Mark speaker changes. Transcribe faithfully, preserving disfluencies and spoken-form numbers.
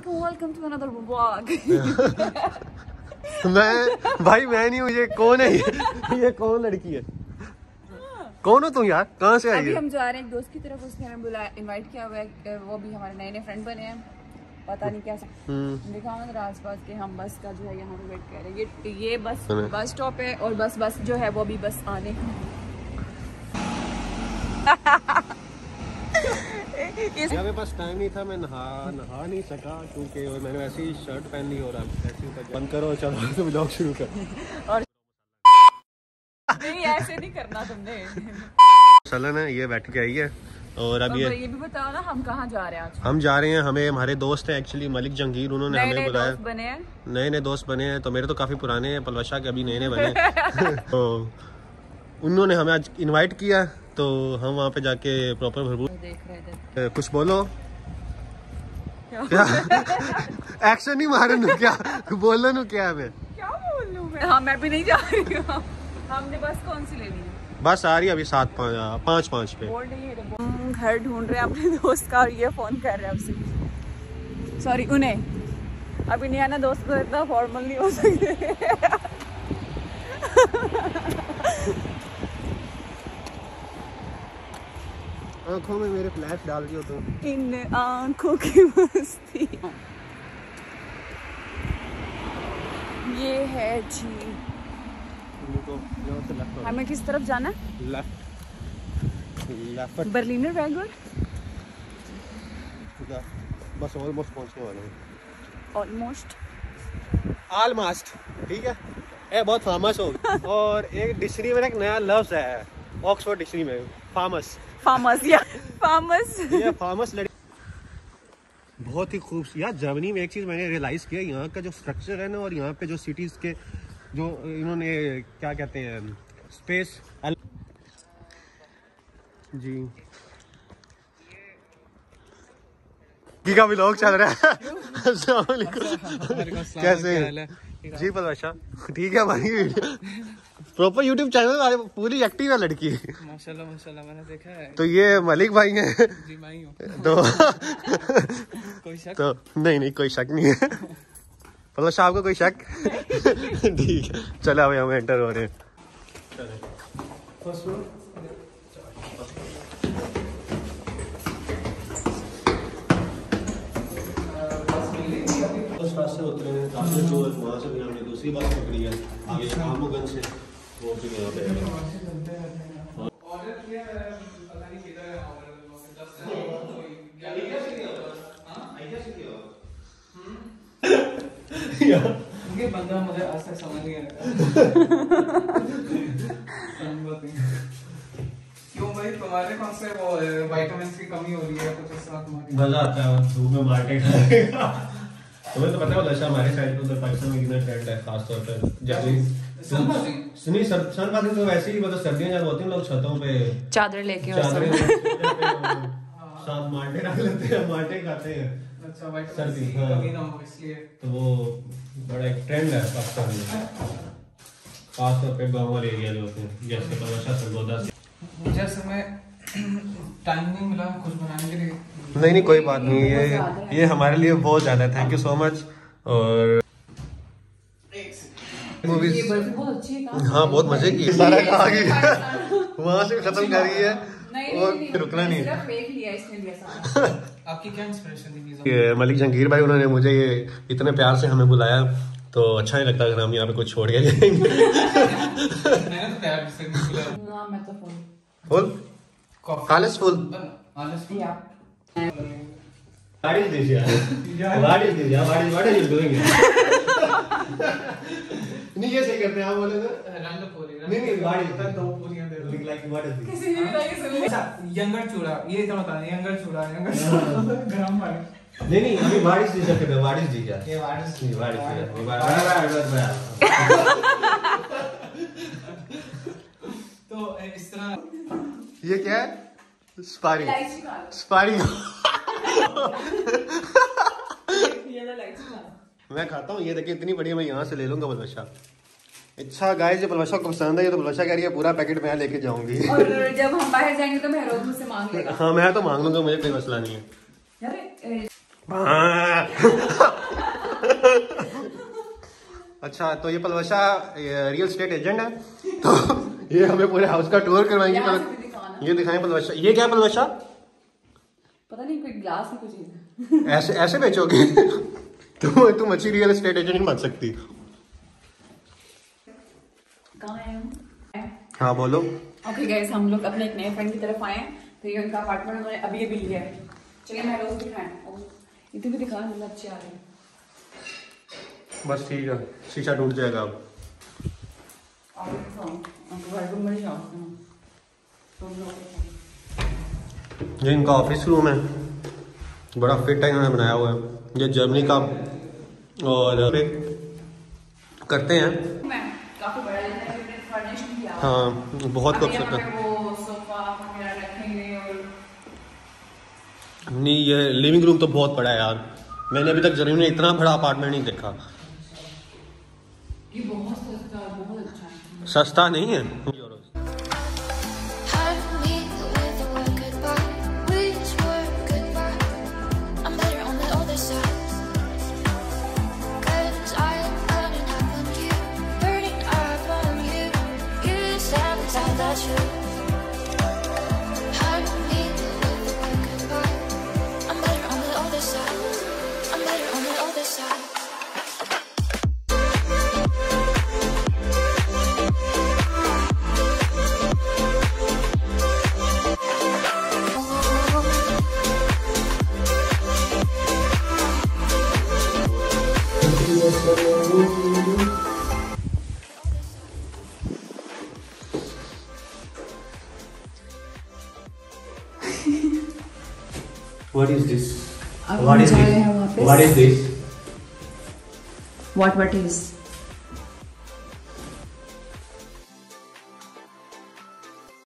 Speaker 1: अस्सलाम welcome to another vlog.
Speaker 2: मैं भाई मैं नहीं हूँ, ये कौन है? ये ये कौन लड़की है? कौन हो तुम यार? कहाँ से आई है?
Speaker 1: अभी हम जा रहे हैं एक दोस्त की तरफ, उसने हमें बुलाया, इनवाइट किया हुआ है। वो भी हमारे नए नए फ्रेंड बने हैं, पता नहीं क्या देखा हूँ आस पास के। हम बस का जो है यहाँ पे वेट कर रहे हैं। ये ये बस बस स्टॉप है और बस बस जो है वो भी बस आने
Speaker 2: यहाँ पे पास टाइम नहीं था, मैं नहा नहा नहीं सका क्योंकि मैंने वैसे ही शर्ट पहन ली और ऐसे बंद करो चलो तो व्लॉग शुरू कर। और
Speaker 1: नहीं ऐसे नहीं करना तुमने।
Speaker 2: सलन है ये बैठ के आई है। और अब ये
Speaker 1: ये भी बताओ ना हम कहाँ जा रहे हैं आज?
Speaker 2: हम जा रहे हैं, हमें हमारे दोस्त हैं एक्चुअली मलिक जंगीर, उन्होंने हमें बुलाया।
Speaker 1: बने हैं
Speaker 2: नए नए दोस्त बने हैं, तो मेरे तो काफी पुराने हैं, पलवशा के अभी नए नए बने। तो उन्होंने हमें आज इनवाइट किया तो हम वहाँ पे जाके प्रॉपर भरपूर
Speaker 1: देख रहे थे।
Speaker 2: कुछ बोलो क्या? एक्शन नहीं मारे नु क्या बोलो नु क्या? मैं
Speaker 1: क्या बोलूं मैं? हाँ मैं भी नहीं जा रही हूँ। हमने बस कौन सी लेनी है?
Speaker 2: बस आ रही है अभी सात पाँच पाँच पाँच पे।
Speaker 1: हम घर ढूंढ रहे हैं अपने दोस्त का और ये फोन कर रहे हैं उससे, सॉरी उन्हें। अभी नहीं आना दोस्त को, इतना फॉर्मल नहीं हो सकते।
Speaker 2: आँखों में मेरे फ्लैश डाल दियो तुम।
Speaker 1: इन आँखों की मस्ती। ये है जी। हमें किस तरफ जाना है?
Speaker 2: Left left
Speaker 1: Berliner wagon.
Speaker 2: बस ऑलमोस्ट पहुंचने वाले हैं।
Speaker 1: ऑलमोस्ट
Speaker 2: ऑलमोस्ट ठीक है। ये बहुत फेमस हो। और एक डिक्शनरी में एक नया लफ्ज है ऑक्सफोर्ड डिक्शनरी में, फार्मस।
Speaker 1: फार्मस या फार्मस।
Speaker 2: ये फार्मस लड़की बहुत ही खूबसूरत। यार जर्मनी में एक चीज मैंने रियलाइज किया, यहाँ का जो स्ट्रक्चर है ना और यहाँ पे जो सिटीज के जो इन्होंने क्या कहते हैं स्पेस जी की का व्लॉग चल रहा है। अस्सलाम वालेकुम, कैसे हैं जी? पलवशा ठीक है भाई, प्रॉपर यूट्यूब चैनल पूरी एक्टिव है लड़की।
Speaker 3: माशाल्लाह माशाल्लाह, मैंने देखा है।
Speaker 2: तो ये मलिक भाई हैं
Speaker 3: जी, मैं ही हूँ।
Speaker 2: तो
Speaker 3: कोई शक?
Speaker 2: तो नहीं नहीं कोई शक नहीं है। पलवशा आपको कोई शक? ठीक है चलो अभी हम एंटर हो रहे हैं। उस रास्ते उतरे हैं, रास्ते जो वहाँ से भी हमने दूसरी बस पकड़ी है आगे आमोगंज से, वो भी यहाँ पे है।
Speaker 3: ऑर्डर किया है, पता नहीं किधर है ऑर्डर। उनके बंदा मुझे आज तक समझ नहीं आया। क्यों भाई, तुम्हारे कौन से वो विटामिन की कमी हो रही है कुछ ऐसा? तुम्हारी
Speaker 2: मजा आता है धूप में मार्केट खाएगा। तुम्हें तो पता है लशा हमारे साइड पे उधर पाकिस्तान में कितना ट्रेंड है, खासतौर पर जब नहीं सनबाथिंग तो वैसे ही मतलब सर्दियां जब होती हैं लोग छतों पे
Speaker 1: चादर लेके
Speaker 2: चादरें साथ मार्टे रख लेते हैं, मार्टे खाते हैं।
Speaker 3: अच्छा भाई,
Speaker 2: सर्दी
Speaker 3: कमी ना हो इसलिए
Speaker 2: तो वो बड़ा एक ट्रेंड है पाकिस्तान में, खासतौर पे गाँव वाले एरिया जो होते हैं जैसे पलवशा सरगोदा से।
Speaker 3: जैसे मैं टाइम नहीं मिला कुछ बनाने के लिए।
Speaker 2: नहीं नहीं कोई बात नहीं, ये ये हमारे लिए बहुत ज्यादा है। Thank you so much. और मूवीज
Speaker 1: बहुत अच्छी है।
Speaker 2: हाँ बहुत मजे की, सारा खा गई वहाँ से खत्म कर रही है और रुकना नहीं है।
Speaker 3: आपकी क्या इंस्पिरेशन थी?
Speaker 2: मलिक जंगीर भाई उन्होंने मुझे ये इतने प्यार से हमें बुलाया तो अच्छा नहीं लगता अगर हम यहाँ पे कुछ छोड़ के जाएंगे।
Speaker 3: मैंने तो प्यार से नहीं बुलाया।
Speaker 1: मैं तो फुल
Speaker 2: फुल खालिस फुल
Speaker 3: ऑनेस्टली आप
Speaker 2: What is this यार? What is this यार? What is what are you doing? नहीं ये सही करते हैं आप बोले तो
Speaker 3: रंग पूरी
Speaker 2: नहीं नहीं what is
Speaker 3: दो पूरियां दे दो।
Speaker 2: like what is this?
Speaker 1: किसी ने भी लाइक सुन लिया।
Speaker 3: अच्छा यंगर चूड़ा, ये क्या होता है? यंगर चूड़ा, यंगर चूड़ा गरम पानी।
Speaker 2: नहीं नहीं अभी what is this करते हैं, what is this यार?
Speaker 3: ये what is
Speaker 2: नहीं what is this?
Speaker 3: तो इस तरह
Speaker 2: ये क्या है? स्पारिंग
Speaker 1: लाइट्स निकालो।
Speaker 2: स्पारिंग
Speaker 1: ये लो लाइट्स निकालो।
Speaker 2: मैं खाता हूँ ये देखिए इतनी बड़ी, मैं यहाँ से ले लूंगा पलवशा। अच्छा गाइस जो पलवशा को पसंद है ये तो पलवशा कह रही है पूरा पैकेट मैं लेके जाऊंगी।
Speaker 1: और जब हम बाहर जाएंगे तो महरोज मुझसे मांग लेगा।
Speaker 2: हाँ मैं तो मांग लूंगा, मुझे कोई मसला नहीं है।
Speaker 1: यार
Speaker 2: अच्छा, तो ये पलवशा रियल एस्टेट एजेंट है, तो ये हमें पूरे हाउस का टूर करवाएंगे। पल... ये दिखाएं पलवशा। ये क्या है पलवशा?
Speaker 1: पता नहीं, कोई ग्लास में कुछ है।
Speaker 2: ऐसे ऐसे बेचोगे? तुम तुम अच्छी रियल एस्टेट एजेंट नहीं बन सकती।
Speaker 1: कहाँ है हम?
Speaker 2: हाँ बोलो।
Speaker 1: ओके गाइस, हम लोग अपने एक नए फ्रेंड की तरफ आए हैं। तो ये उनका अपार्टमेंट उन्होंने अभी अभी लिया है। चलिए मैं रोज दिखाएं। इधर भी दिखा, मतलब अच्छे आ रहे हैं।
Speaker 2: बस ठीक है, शीशा टूट जाएगा अब। ये इनका ऑफिस रूम है, बड़ा फिट है, इन्होंने बनाया हुआ है। ये जर्मनी का, और करते हैं
Speaker 1: काफी बड़ा फर्निश किया।
Speaker 2: हाँ बहुत खूबसूरत है।
Speaker 1: वो सोफा वगैरह रखेंगे और
Speaker 2: नहीं, ये लिविंग रूम तो बहुत बड़ा है यार। मैंने अभी तक जर्मनी में इतना बड़ा अपार्टमेंट नहीं देखा।
Speaker 1: ये बहुत सस्ता, बहुत अच्छा है।
Speaker 2: सस्ता नहीं है। What is this? What is this? What is this?
Speaker 1: What what is?